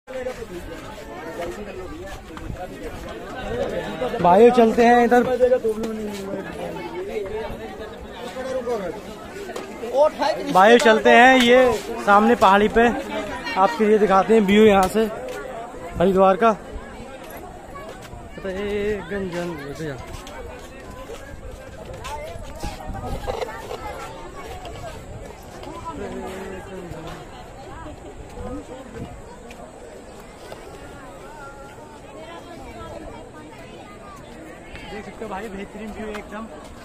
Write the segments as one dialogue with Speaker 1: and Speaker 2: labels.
Speaker 1: भाई चलते हैं इधर, भाई चलते हैं ये सामने पहाड़ी पे, आपके लिए दिखाते हैं व्यू यहाँ से हरिद्वार का। गंजन देख सकते हो भाई, बेहतरीन व्यू एकदम।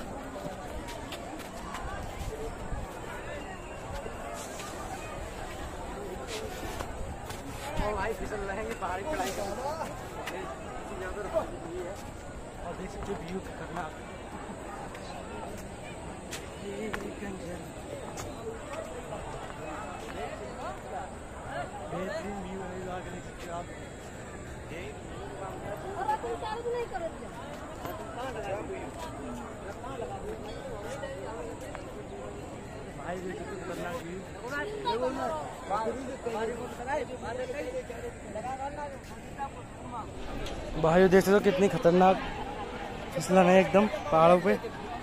Speaker 1: और भाई फिसल रहे हैं पहाड़ी चढ़ाई का, और देख सकते हो व्यू खतरनाक। बेहतरीन व्यू है, देख सकते हो आप। भाई देख सकते हो खतरनाक व्यू। भाई देख सकते हो कितनी खतरनाक फिसलन है एकदम पहाड़ों पे।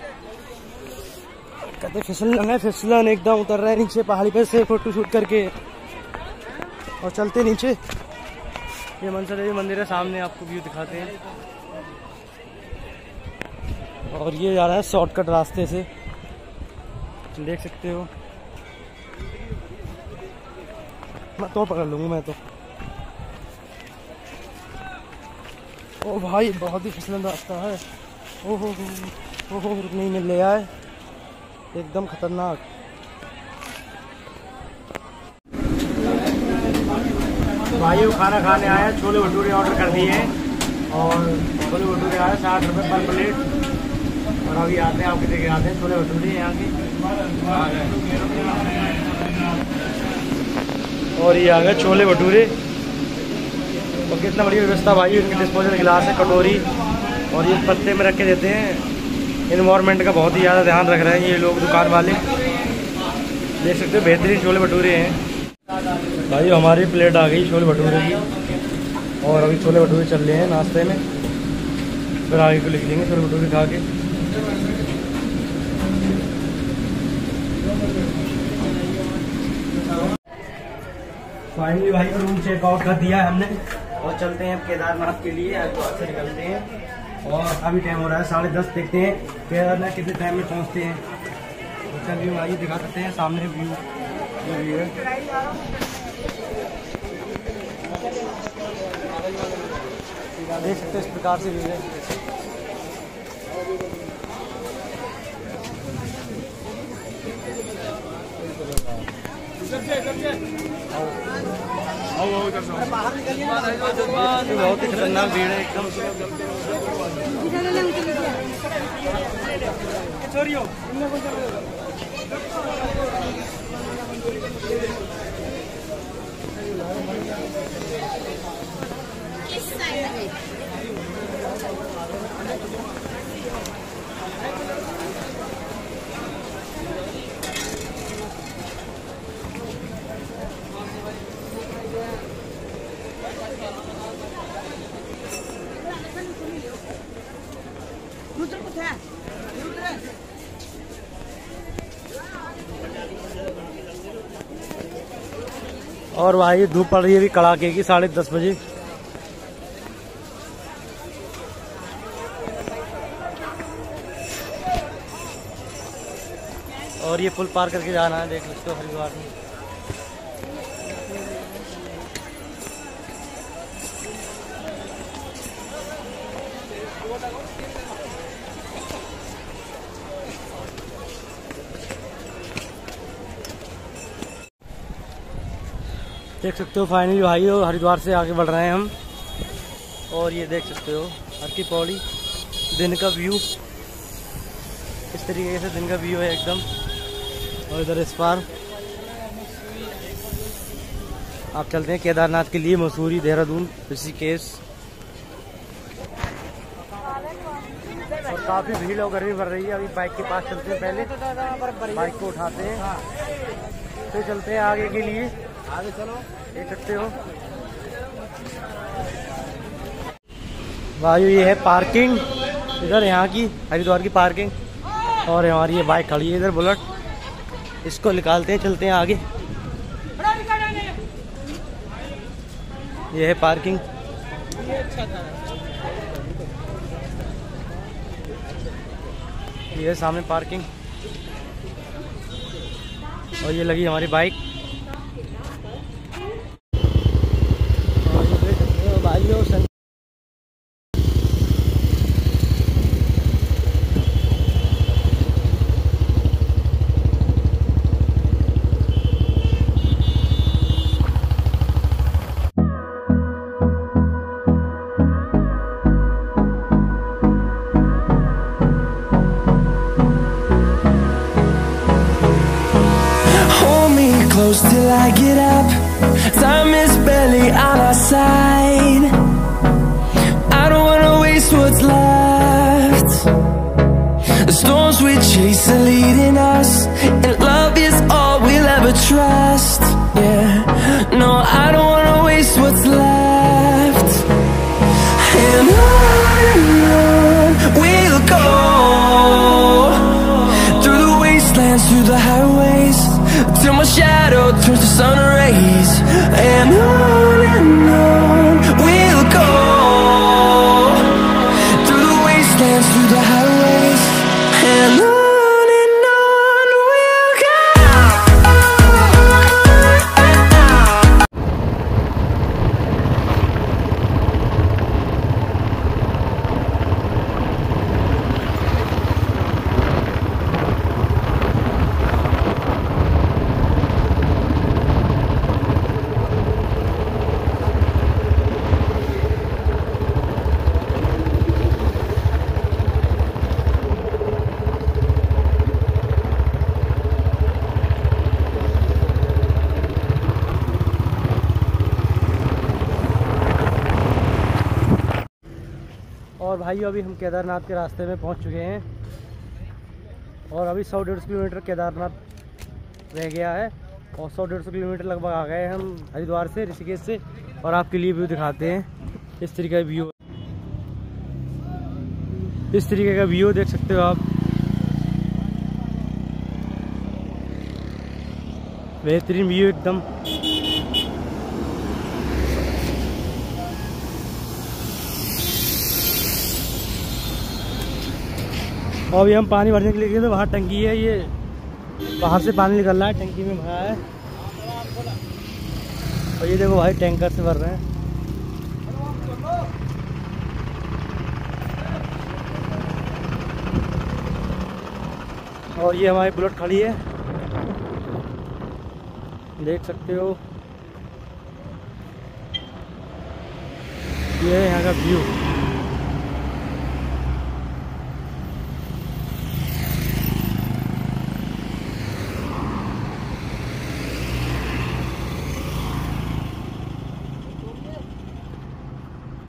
Speaker 1: कहते फिसलन है, फिसलन एकदम उतर रहा है नीचे पहाड़ी पे से फोटो शूट करके और चलते नीचे। ये मनसा देवी मंदिर है सामने, आपको व्यू दिखाते हैं। और ये जा रहा है शॉर्टकट रास्ते से, देख सकते हो। मैं तो पकड़ लूंगा मैं तो। ओ भाई बहुत ही फिसलन रास्ता है। ओहो ओहो, रुकने में ले आए, एकदम खतरनाक। भाई वो खाना खाने आया, छोले भटूरे ऑर्डर कर दिए हैं और छोले भटूरे आए 60 रुपये पर प्लेट। और अभी आते हैं, आपके देखे आते हैं छोले भटूरे यहाँ के। और ये आ गए छोले भटूरे, और कितना बढ़िया व्यवस्था भाई। इनके डिस्पोजल गिलास है, कटोरी, और ये पत्ते में रख के देते हैं। इन्वायरमेंट का बहुत ही ज़्यादा ध्यान रख रहे हैं ये लोग, दुकान वाले। देख सकते हो बेहतरीन छोले भटूरे हैं भाई। हमारी प्लेट आ गई छोले भटूरे की, और अभी छोले भटूरे चल रहे हैं नाश्ते में, फिर आगे को लिख देंगे छोले भटूरे खा के। फाइनली भाई रूम चेकआउट कर दिया है हमने, और चलते हैं केदारनाथ के लिए। आज तो अच्छे निकलते हैं, और अभी टाइम हो रहा है 10:30। देखते हैं केदारनाथ कितने टाइम में पहुंचते हैं। तो चलिए भाई दिखा सकते हैं सामने व्यू है। देख सकते हैं इस प्रकार से व्यू है। बहुत ही खतरनाक भीड़ है एकदम। और भाई धूप पड़ रही है अभी कड़ाके की 10:30 बजे। और ये पुल पार करके जाना है, देख सकते हो हरिद्वार में। देख सकते हो फाइनली भाई हरिद्वार से आगे बढ़ रहे हैं हम। और ये देख सकते हो हर की पौड़ी, दिन का व्यू इस तरीके से दिन का व्यू है एकदम। और इधर इस पार आप चलते हैं केदारनाथ के लिए, मसूरी, देहरादून, ऋषिकेश। और काफी भीड़ और गर्मी बढ़ रही है। अभी बाइक के पास चलते हैं, पहले बाइक को उठाते हैं फिर चलते हैं आगे के लिए। आगे चलो, देख सकते हो भाई ये है पार्किंग इधर, यहाँ की हरिद्वार की पार्किंग। और हमारी ये बाइक खड़ी है इधर बुलेट, इसको निकालते हैं, चलते हैं आगे। ये है पार्किंग। ये है सामने पार्किंग और ये लगी हमारी बाइक। और ये देख सकते हो भाइयों
Speaker 2: till I get up. Time is barely on our side. I don't wanna waste what's left. The storms we chase are leading us, and love is all we'll ever trust. Yeah, no, I don't wanna waste what's left. And on we'll go, through the wastelands, through the highways, till my shadow turns to sun rays. And on we'll go, through the wastelands, through the highways. And on we'll go.
Speaker 1: और भाइयों अभी हम केदारनाथ के रास्ते में पहुंच चुके हैं और अभी 100-150 किलोमीटर केदारनाथ रह गया है और 100-150 किलोमीटर लगभग आ गए हम हरिद्वार से, ऋषिकेश से। और आपके लिए व्यू दिखाते हैं, इस तरीके का व्यू, इस तरीके का व्यू देख सकते हो आप। बेहतरीन व्यू एकदम। और अभी हम पानी भरने के लिए गए थे, वहाँ टंकी है, ये बाहर से पानी निकल रहा है, टंकी में भरा है। और ये देखो भाई टैंकर से भर रहे हैं। और ये हमारी बुलेट खड़ी है, देख सकते हो। ये है यहाँ का व्यू।